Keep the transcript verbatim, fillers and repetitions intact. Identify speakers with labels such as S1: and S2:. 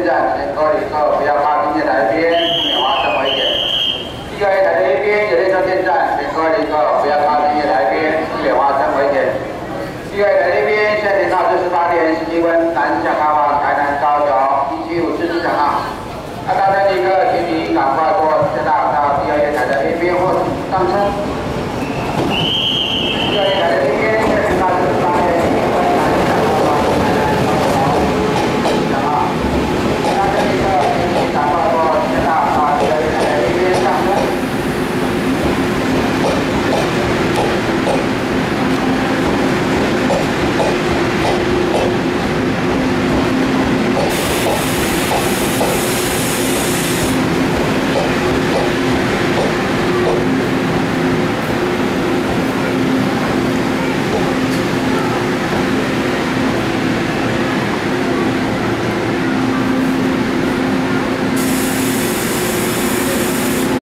S1: 站，请各旅客不要靠近月台边，避免发生危险。第二月台的一边有列车进站。